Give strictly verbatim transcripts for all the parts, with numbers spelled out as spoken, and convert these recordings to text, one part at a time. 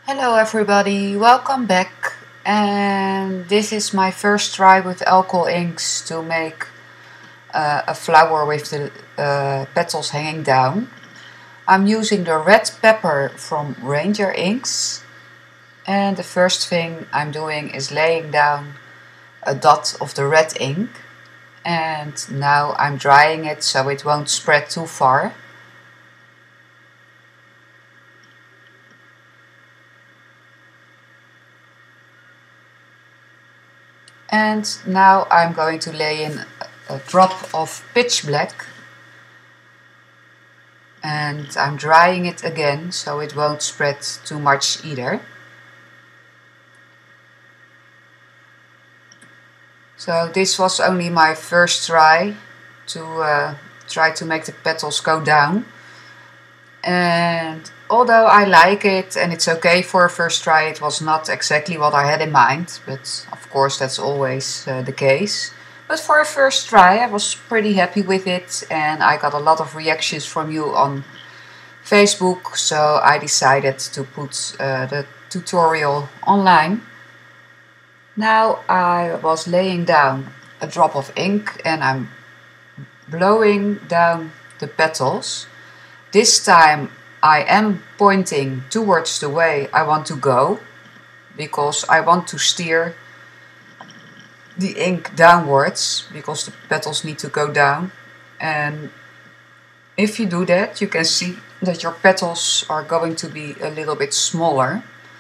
Hello everybody, welcome back, and this is my first try with alcohol inks to make uh, a flower with the uh, petals hanging down. I'm using the red pepper from Ranger Inks, and the first thing I'm doing is laying down a dot of the red ink, and now I'm drying it so it won't spread too far. And now I'm going to lay in a drop of pitch black, and I'm drying it again so it won't spread too much either. So this was only my first try to uh, try to make the petals go down, and although I like it and it's okay for a first try, it was not exactly what I had in mind, but of course that's always uh, the case. But for a first try I was pretty happy with it, and I got a lot of reactions from you on Facebook, so I decided to put uh, the tutorial online. Now I was laying down a drop of ink and I'm blowing down the petals. This time I am pointing towards the way I want to go, because I want to steer the ink downwards, because the petals need to go down. And if you do that, you can see that your petals are going to be a little bit smaller.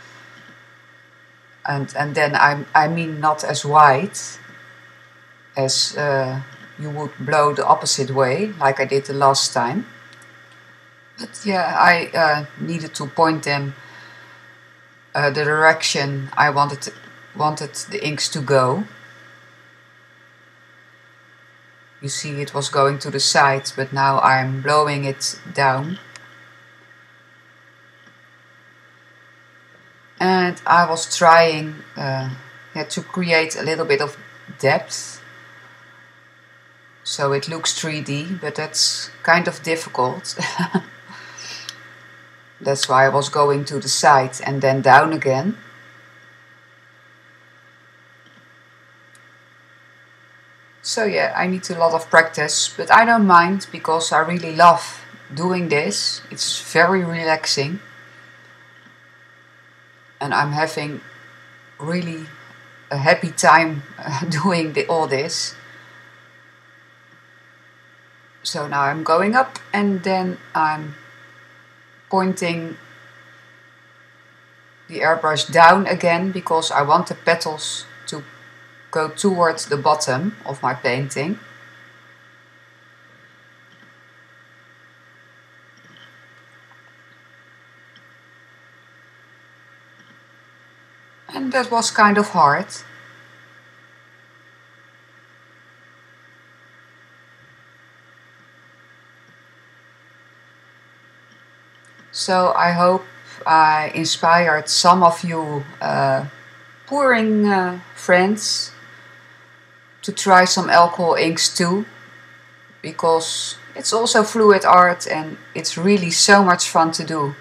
And, and then I, I mean not as wide as uh, you would blow the opposite way, like I did the last time. But yeah, I uh, needed to point them uh, the direction I wanted, wanted the inks to go. You see it was going to the side, but now I'm blowing it down. And I was trying uh, yeah, to create a little bit of depth, so it looks three D, but that's kind of difficult. That's why I was going to the side and then down again. So yeah, I need a lot of practice, but I don't mind, because I really love doing this. It's very relaxing. And I'm having really a happy time uh, doing the, all this. So now I'm going up and then I'm pointing the airbrush down again, because I want the petals to go towards the bottom of my painting. And that was kind of hard. So I hope I inspired some of you uh, pouring uh, friends to try some alcohol inks too, because it's also fluid art and it's really so much fun to do.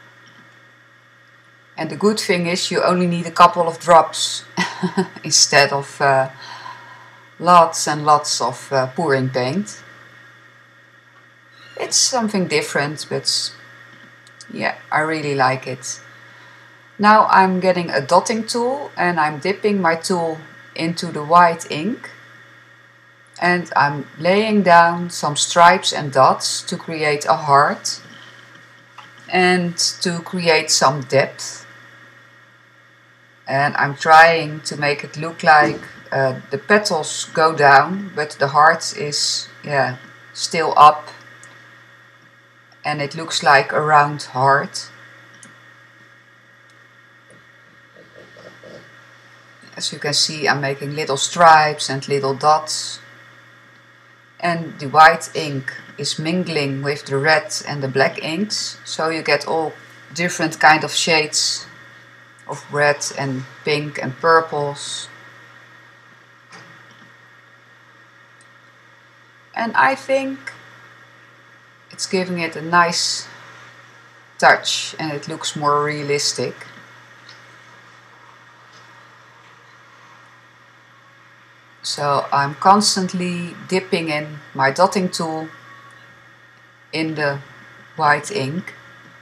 And the good thing is you only need a couple of drops instead of uh, lots and lots of uh, pouring paint. It's something different, but yeah, I really like it. Now I'm getting a dotting tool and I'm dipping my tool into the white ink, and I'm laying down some stripes and dots to create a heart and to create some depth. And I'm trying to make it look like uh, the petals go down, but the heart is yeah, still up, and it looks like a round heart. As you can see, I'm making little stripes and little dots. And the white ink is mingling with the red and the black inks, so you get all different kind of shades of red and pink and purples. And I think it's giving it a nice touch and it looks more realistic. So I'm constantly dipping in my dotting tool in the white ink.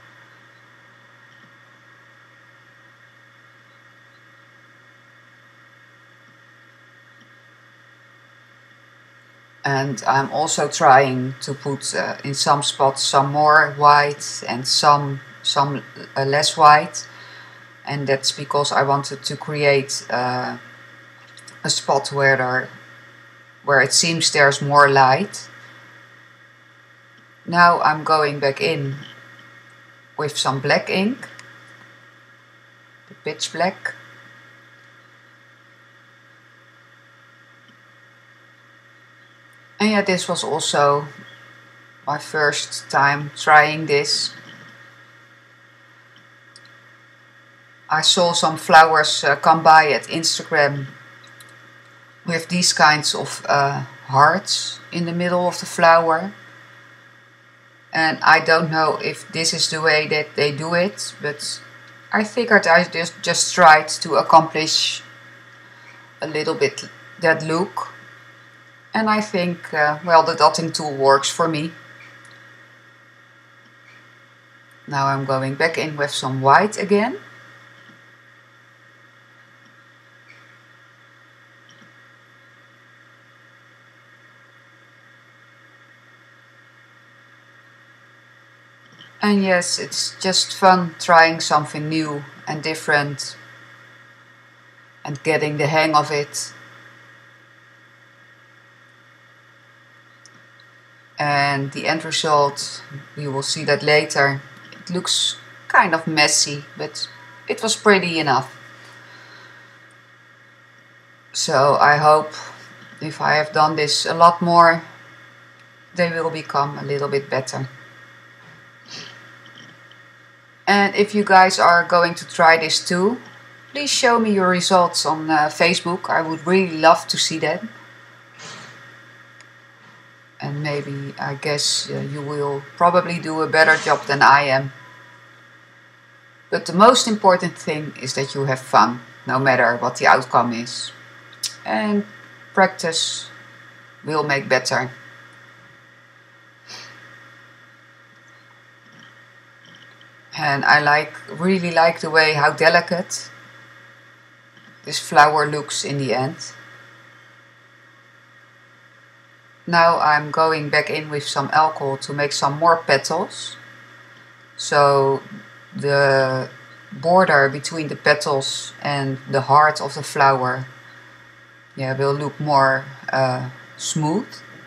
And I'm also trying to put uh, in some spots some more white and some, some uh, less white. And that's because I wanted to create uh, a spot where, there, where it seems there's more light. Now I'm going back in with some black ink, the pitch black. And yeah, this was also my first time trying this. I saw some flowers uh, come by at Instagram with these kinds of uh, hearts in the middle of the flower. And I don't know if this is the way that they do it, but I figured I just, just tried to accomplish a little bit that look. And I think, uh, well, the dotting tool works for me. Now I'm going back in with some white again. And yes, it's just fun trying something new and different and getting the hang of it. And the end result, we will see that later. It looks kind of messy, but it was pretty enough. So I hope if I have done this a lot more, they will become a little bit better. And if you guys are going to try this too, please show me your results on uh, Facebook. I would really love to see that. And maybe, I guess, uh, you will probably do a better job than I am. But the most important thing is that you have fun, no matter what the outcome is. And practice will make better. And I like, really like the way how delicate this flower looks in the end. Now I'm going back in with some alcohol to make some more petals. So the border between the petals and the heart of the flower, yeah, will look more uh, smooth.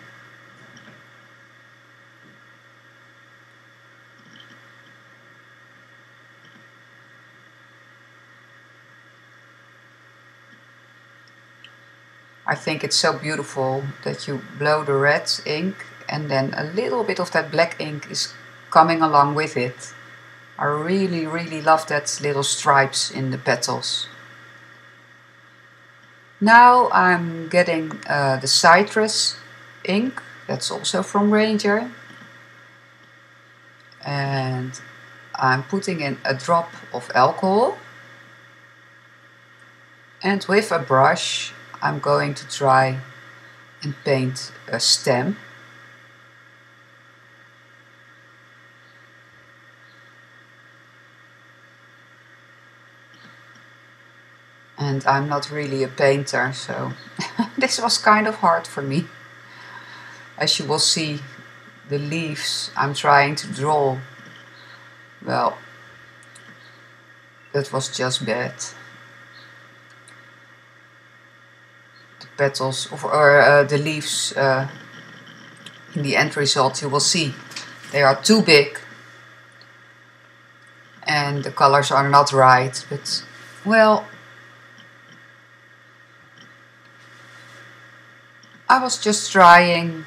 I think it's so beautiful that you blow the red ink and then a little bit of that black ink is coming along with it. I really, really love that little stripes in the petals. Now I'm getting uh, the citrus ink, that's also from Ranger. And I'm putting in a drop of alcohol. And with a brush, I'm going to try and paint a stem. And I'm not really a painter, so this was kind of hard for me. As you will see, the leaves I'm trying to draw, well, that was just bad. Petals of, or uh, the leaves uh, in the end result, you will see they are too big and the colors are not right, but well, I was just trying,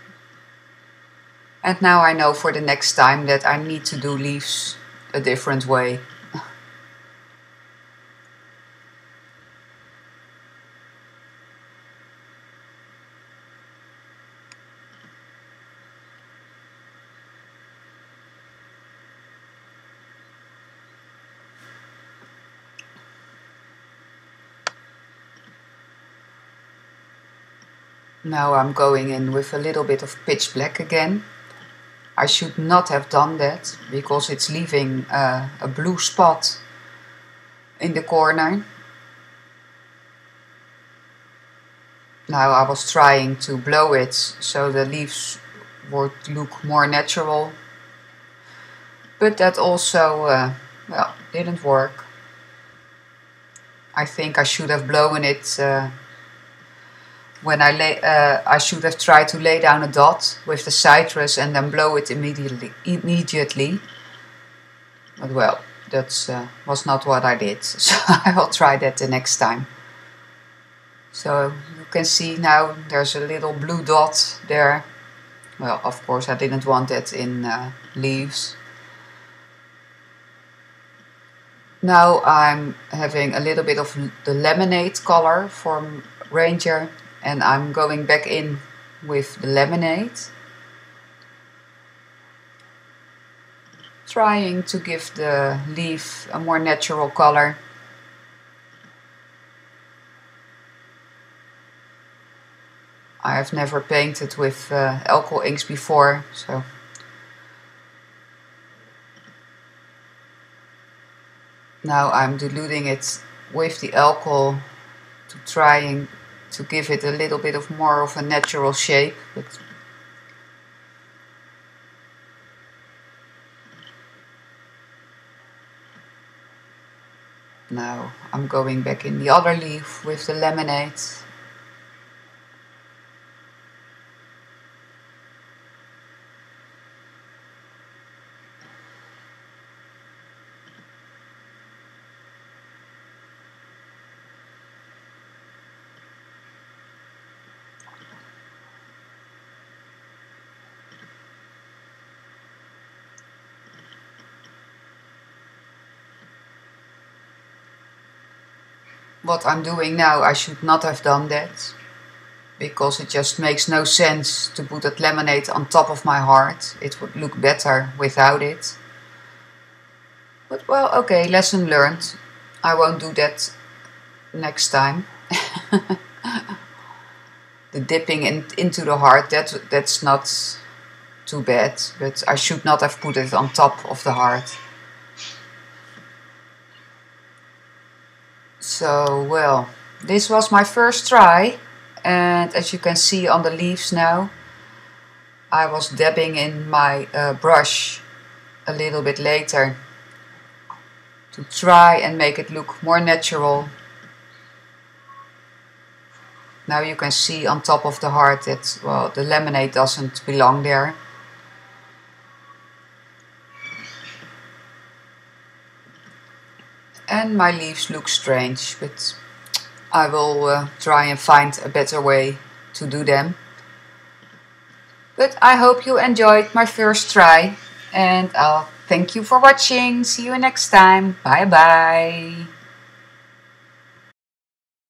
and now I know for the next time that I need to do leaves a different way. Now I'm going in with a little bit of pitch black again. I should not have done that because it's leaving uh, a blue spot in the corner. Now I was trying to blow it so the leaves would look more natural, but that also uh, well, didn't work. I think I should have blown it uh, when I lay, uh, I should have tried to lay down a dot with the citrus and then blow it immediately. Immediately, but well, that uh, was not what I did. So I will try that the next time. So you can see now there's a little blue dot there. Well, of course I didn't want that in uh, leaves. Now I'm having a little bit of the lemonade color from Ranger, and I'm going back in with the lemonade, trying to give the leaf a more natural color. I have never painted with uh, alcohol inks before, so now I'm diluting it with the alcohol to trying to give it a little bit of more of a natural shape. But now I'm going back in the other leaf with the lemonade. What I'm doing now, I should not have done that, because it just makes no sense to put that lemonade on top of my heart. It would look better without it. But well, okay, lesson learned. I won't do that next time. The dipping in, into the heart, that, that's not too bad, but I should not have put it on top of the heart. So, well, this was my first try, and as you can see on the leaves now, I was dabbing in my uh, brush a little bit later to try and make it look more natural. Now you can see on top of the heart that, well, the lemonade doesn't belong there. And my leaves look strange, but I will uh, try and find a better way to do them. But I hope you enjoyed my first try, and I'll thank you for watching. See you next time. Bye bye.